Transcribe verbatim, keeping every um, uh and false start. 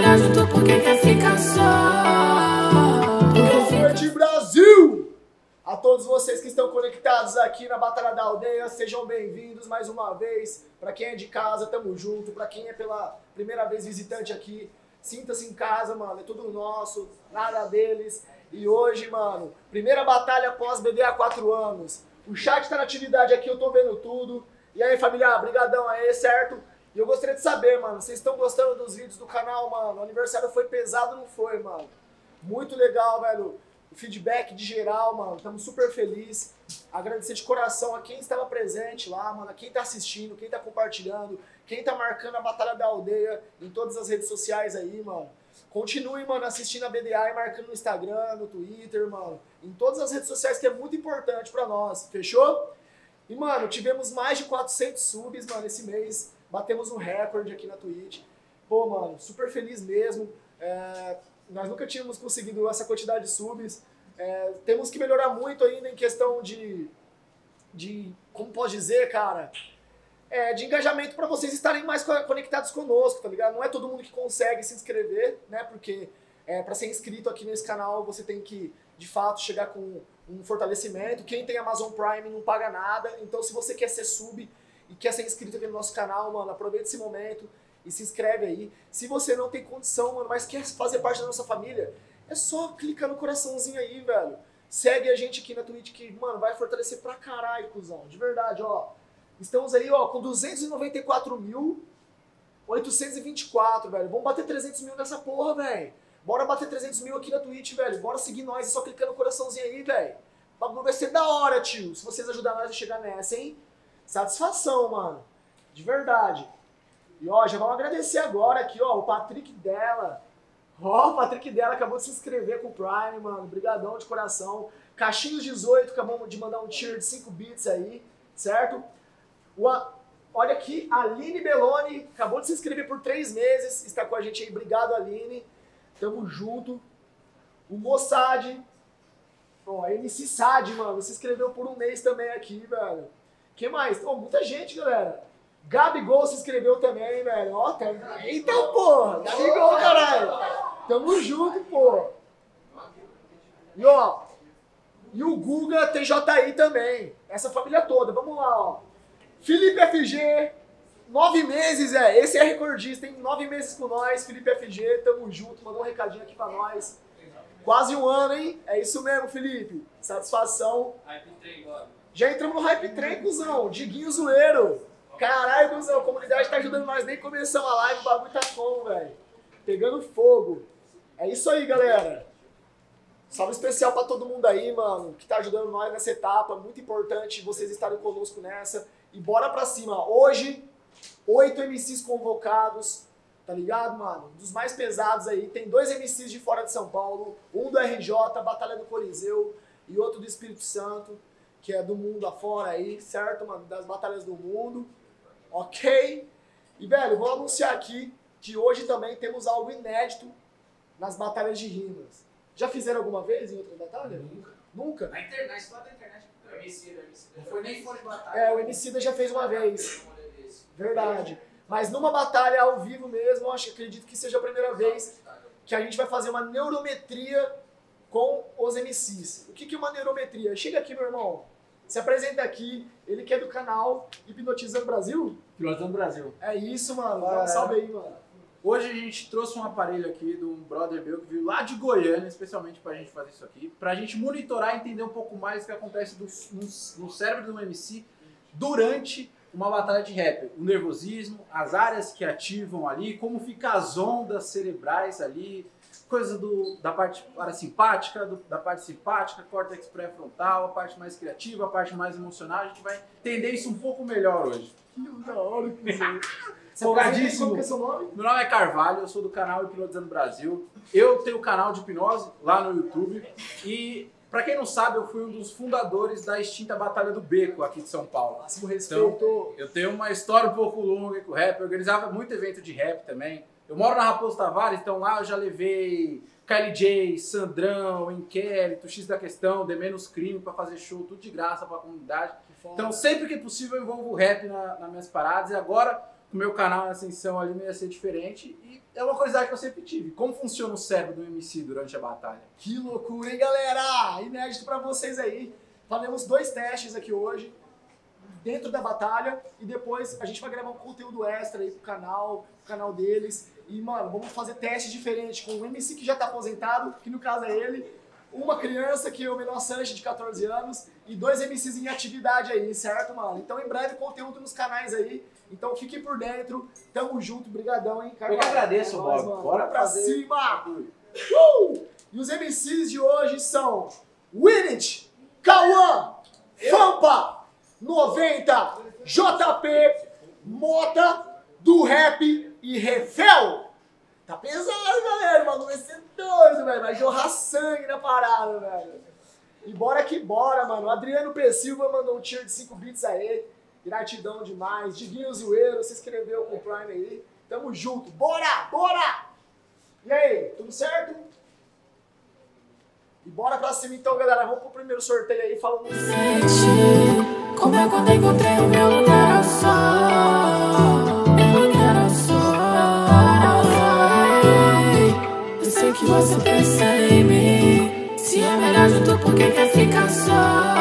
chega junto porque quer ficar só. Boa noite, Brasil! A todos vocês que estão conectados aqui na Batalha da Aldeia, sejam bem-vindos mais uma vez. Para quem é de casa, tamo junto. Para quem é pela primeira vez visitante aqui, sinta-se em casa, mano. É tudo nosso, nada deles. E hoje, mano, primeira batalha após B D há quatro anos. O chat tá na atividade aqui, eu tô vendo tudo. E aí, família, brigadão aí, certo? E eu gostaria de saber, mano, vocês estão gostando dos vídeos do canal, mano? O aniversário foi pesado, não foi, mano? Muito legal, velho. O feedback de geral, mano. Estamos super felizes. Agradecer de coração a quem estava presente lá, mano. A quem tá assistindo, quem tá compartilhando, quem tá marcando a Batalha da Aldeia em todas as redes sociais aí, mano. Continue, mano, assistindo a B D A e marcando no Instagram, no Twitter, mano. Em todas as redes sociais, que é muito importante pra nós. Fechou? E, mano, tivemos mais de quatrocentos subs, mano, esse mês. Batemos um recorde aqui na Twitch. Pô, mano, super feliz mesmo. É, nós nunca tínhamos conseguido essa quantidade de subs. É, temos que melhorar muito ainda em questão de... de como posso dizer, cara? É, de engajamento para vocês estarem mais conectados conosco, tá ligado? Não é todo mundo que consegue se inscrever, né? Porque é, para ser inscrito aqui nesse canal, você tem que, de fato, chegar com um fortalecimento. Quem tem Amazon Prime não paga nada. Então, se você quer ser sub e quer ser inscrito aqui no nosso canal, mano, aproveita esse momento e se inscreve aí. Se você não tem condição, mano, mas quer fazer parte da nossa família, é só clicar no coraçãozinho aí, velho. Segue a gente aqui na Twitch que, mano, vai fortalecer pra caralho, cuzão. De verdade, ó. Estamos aí, ó, com duzentos e noventa e quatro mil, oitocentos e vinte e quatro, velho. Vamos bater trezentos mil nessa porra, velho. Bora bater trezentos mil aqui na Twitch, velho. Bora seguir nós, é só clicar no coraçãozinho aí, velho. O bagulho vai ser da hora, tio. Se vocês ajudarem nós a chegar nessa, hein? Satisfação, mano. De verdade. E, ó, já vamos agradecer agora aqui, ó, o Patrick dela. Ó, o Patrick dela acabou de se inscrever com o Prime, mano. Brigadão de coração. Caixinhos dezoito, acabamos de mandar um tier de cinco bits aí, certo? O, olha aqui, a Aline Belloni acabou de se inscrever por três meses, está com a gente aí, obrigado Aline, tamo junto. O Mossad, ó, a M C Sad, mano, se inscreveu por um mês também aqui, velho. Quem mais? Ó, muita gente, galera. Gabigol se inscreveu também, velho, ó, tá... Eita porra, Gabigol, caralho. Tamo junto, porra. E ó, e o Guga T J I também, essa família toda, vamos lá, ó. Felipe F G, nove meses, é, esse é recordista, tem nove meses com nós, Felipe F G, tamo junto, mandou um recadinho aqui pra nós. Quase um ano, hein? É isso mesmo, Felipe, satisfação. Hype Train, agora. Já entramos no Hype Train, cuzão, Diguinho Zoeiro. Caralho, cuzão, a comunidade tá ajudando nós, nem começamos a live, o bagulho tá como, velho? Pegando fogo. É isso aí, galera. Salve especial pra todo mundo aí, mano, que tá ajudando nós nessa etapa, muito importante vocês estarem conosco nessa. E bora pra cima. Hoje, oito M Cs convocados, tá ligado, mano? Dos mais pesados aí. Tem dois M Cs de fora de São Paulo, um do R J, Batalha do Coliseu, e outro do Espírito Santo, que é do mundo afora aí, certo, mano? Das batalhas do mundo. Ok? E, velho, vou anunciar aqui que hoje também temos algo inédito nas batalhas de rimas. Já fizeram alguma vez em outra batalha? Nunca. Nunca? Na internet, só da internet. Emicida, Emicida. Não foi nem fora de batalha. É, o Emicida já fez uma vez. Verdade. Mas numa batalha ao vivo mesmo, eu acho, acredito que seja a primeira vez que a gente vai fazer uma neurometria com os M Cs. O que que é uma neurometria? Chega aqui, meu irmão. Se apresenta aqui. Ele que é do canal Hipnotizando Brasil. Hipnotizando Brasil. É isso, mano. Dá um salve aí, mano. Hoje a gente trouxe um aparelho aqui de um brother meu que veio lá de Goiânia, especialmente pra gente fazer isso aqui, pra gente monitorar e entender um pouco mais o que acontece do, no, no cérebro de um M C durante uma batalha de rap. O nervosismo, as áreas que ativam ali, como ficam as ondas cerebrais ali, coisa do, da parte parasimpática, do, da parte simpática, córtex pré-frontal, a parte mais criativa, a parte mais emocional. A gente vai entender isso um pouco melhor hoje. Que da hora que você... Folgadíssimo. Qual que é seu nome? Meu nome é Carvalho, eu sou do canal Hipnotizando Brasil. Eu tenho um canal de hipnose lá no YouTube. E, pra quem não sabe, eu fui um dos fundadores da extinta Batalha do Beco aqui de São Paulo. Máximo respeito. Então, eu tenho uma história um pouco longa com o rap. Eu organizava muito evento de rap também. Eu moro na Raposo Tavares, então lá eu já levei Kylie J, Sandrão, Inquérito, X da Questão, De Menos Crime pra fazer show, tudo de graça pra comunidade. Então, sempre que possível, eu envolvo o rap na, nas minhas paradas. E agora... o meu canal em ascensão ali não ia ser diferente e é uma curiosidade que eu sempre tive. Como funciona o cérebro do M C durante a batalha? Que loucura, hein, galera? Inédito pra vocês aí. Faremos dois testes aqui hoje, dentro da batalha, e depois a gente vai gravar um conteúdo extra aí pro canal, pro canal deles. E, mano, vamos fazer testes diferentes com um M C que já tá aposentado, que no caso é ele, uma criança que é o menor Sanche de quatorze anos, e dois M Cs em atividade aí, certo, mano? Então, em breve, conteúdo nos canais aí. Então, fiquem por dentro. Tamo junto, brigadão, hein, cara? Eu que agradeço, é Bob. nóis, Bora pra fazer. cima! Uh! E os M Cs de hoje são Winit, Cauã, Fampa, noventa, J P, Mota, do Rap e Refel. Tá pesado, galera. O bagulho vai ser doido, velho. Vai jorrar sangue na parada, velho. E bora que bora, mano. O Adriano P. Silva mandou um tier de cinco bits aí. Gratidão demais. Diguinho Zoeiro se inscreveu com o Prime aí. Tamo junto. Bora, bora! E aí, tudo certo? E bora pra cima então, galera. Vamos pro primeiro sorteio aí, falando... Sente como é quando encontrei o meu lugar ao sol. Meu lugar ao sol. Eu sei que você pensa em mim. Se é melhor junto, por que quer ficar só?